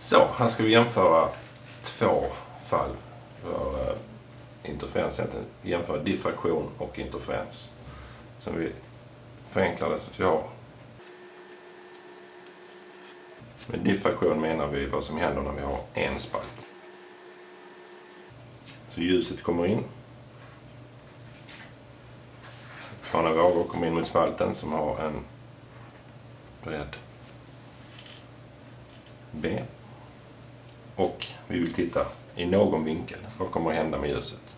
Så, här ska vi jämföra två fall för interferens. Jämföra diffraktion och interferens. Som vi förenklar det så att vi har. Med diffraktion menar vi vad som händer när vi har en spalt. Så ljuset kommer in. Plana vågor kommer in mot spalten som har en bredd B. Och vi vill titta i någon vinkel. Vad kommer att hända med ljuset?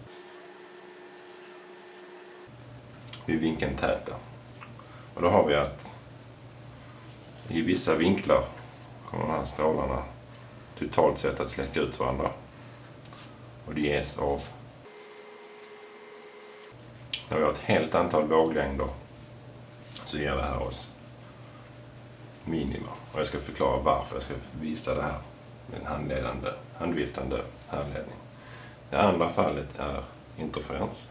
Vid vinkeln täta. Och då har vi att i vissa vinklar kommer de här strålarna totalt sett att släcka ut varandra. Och det ges av när vi har ett helt antal våglängder så ger det här oss minima. Och jag ska förklara varför. Jag ska visa det här med en handviftande härledning. Det andra fallet är interferens.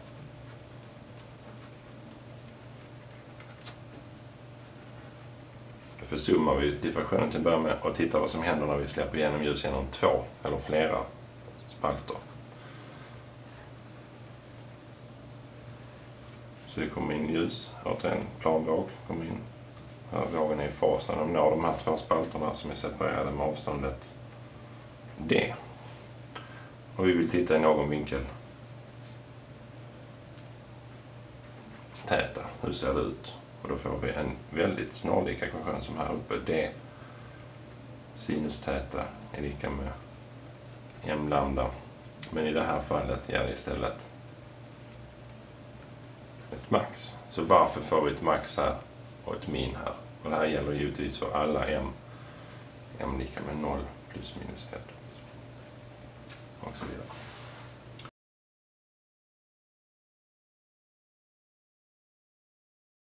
Då försummar vi diffraktionen till att börja med och tittar vad som händer när vi släpper igenom ljus genom två eller flera spalter. Så det kommer in ljus, återigen planvåg kommer in. Här vågen är i fas när de når de här två spalterna som är separerade med avståndet D. Och vi vill titta i någon vinkel. Täta, hur ser det ut? Och då får vi en väldigt snarlik ekvation som här uppe. D sinus täta är lika med m lambda. Men i det här fallet ger det istället ett max. Så varför får vi ett max här och ett min här? Och det här gäller givetvis för alla m. M lika med 0 plus minus 1. Och så vidare.